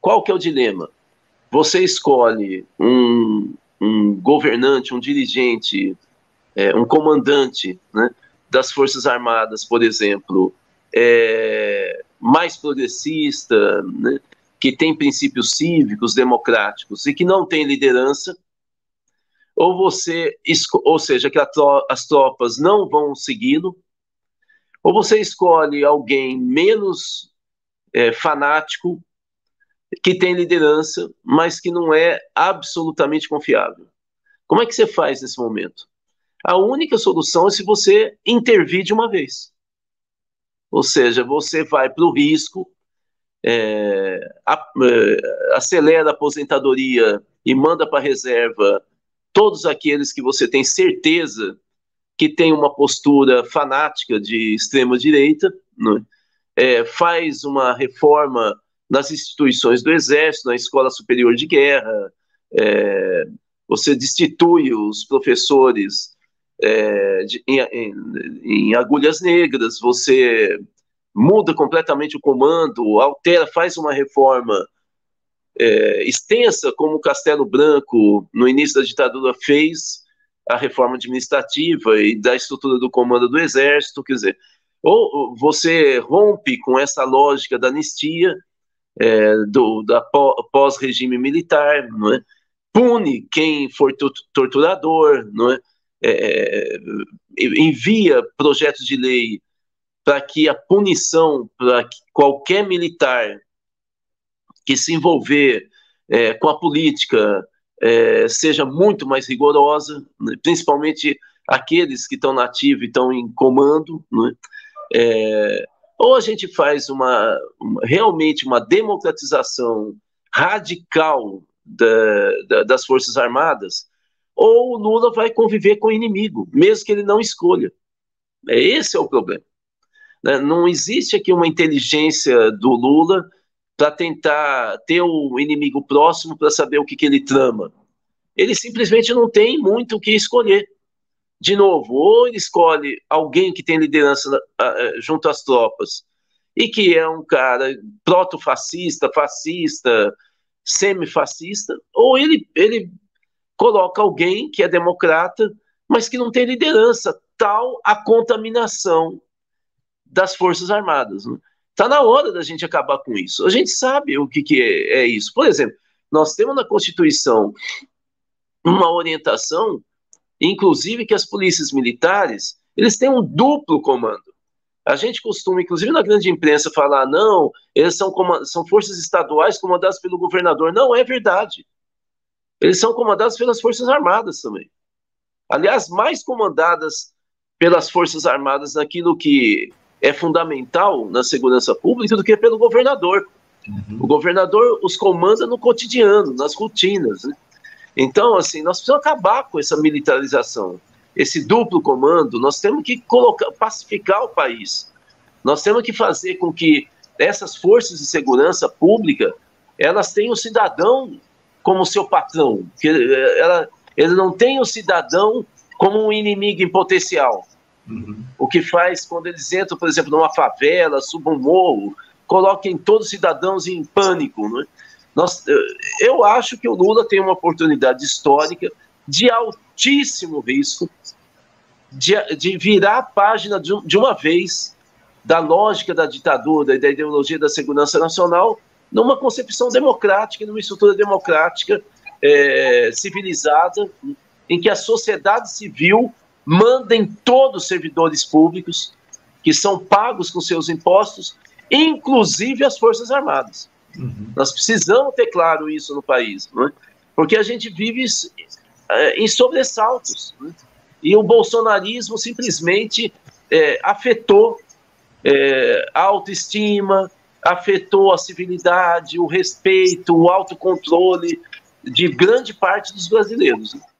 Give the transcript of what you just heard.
qual que é o dilema? Você escolhe um governante, um dirigente, um comandante, né, das Forças Armadas, por exemplo, mais progressista, né, que tem princípios cívicos, democráticos e que não tem liderança, ou seja, que as tropas não vão segui-lo, ou você escolhe alguém menos fanático, que tem liderança, mas que não é absolutamente confiável. Como é que você faz nesse momento? A única solução é se você intervir de uma vez. Ou seja, você vai para o risco, acelera a aposentadoria e manda para a reserva todos aqueles que você tem certeza que tem uma postura fanática de extrema-direita, né? Faz uma reforma nas instituições do Exército, na Escola Superior de Guerra, você destitui os professores em agulhas negras, você muda completamente o comando, altera, faz uma reforma extensa, como o Castelo Branco, no início da ditadura, fez a reforma administrativa e da estrutura do comando do Exército, quer dizer, ou você rompe com essa lógica da anistia, da pós-regime militar, não é? Pune quem for torturador, não é? Envia projetos de lei para que a punição para qualquer militar que se envolver com a política seja muito mais rigorosa, né? Principalmente aqueles que estão na ativa e estão em comando, né? Ou a gente faz realmente uma democratização radical das Forças Armadas, ou o Lula vai conviver com o inimigo, mesmo que ele não escolha. Esse é o problema. Não existe aqui uma inteligência do Lula para tentar ter o inimigo próximo para saber o que ele trama. Ele simplesmente não tem muito o que escolher. De novo, ou ele escolhe alguém que tem liderança junto às tropas e que é um cara proto-fascista, fascista, semifascista, ou ele coloca alguém que é democrata, mas que não tem liderança, tal a contaminação das Forças Armadas. Está na hora da gente acabar com isso. A gente sabe o que é isso. Por exemplo, nós temos na Constituição uma orientação, inclusive, que as polícias militares, eles têm um duplo comando. A gente costuma, inclusive na grande imprensa, falar, não, eles são forças estaduais comandadas pelo governador. Não é verdade. Eles são comandados pelas Forças Armadas também. Aliás, mais comandadas pelas Forças Armadas naquilo que é fundamental na segurança pública do que pelo governador. Uhum. O governador os comanda no cotidiano, nas rotinas, né? Então, assim, nós precisamos acabar com essa militarização, esse duplo comando. Nós temos que pacificar o país. Nós temos que fazer com que essas forças de segurança pública, elas tenham o cidadão como seu patrão. Que ele não tem o cidadão como um inimigo em potencial. Uhum. O que faz quando eles entram, por exemplo, numa favela, subam um morro, coloquem todos os cidadãos em pânico, não é? Eu acho que o Lula tem uma oportunidade histórica de altíssimo risco de virar a página de uma vez da lógica da ditadura e da ideologia da segurança nacional numa concepção democrática, numa estrutura democrática civilizada, em que a sociedade civil manda em todos os servidores públicos que são pagos com seus impostos, inclusive as Forças Armadas. Uhum. Nós precisamos ter claro isso no país, não é? Porque a gente vive em sobressaltos, né? E o bolsonarismo simplesmente afetou a autoestima, afetou a civilidade, o respeito, o autocontrole de grande parte dos brasileiros, né?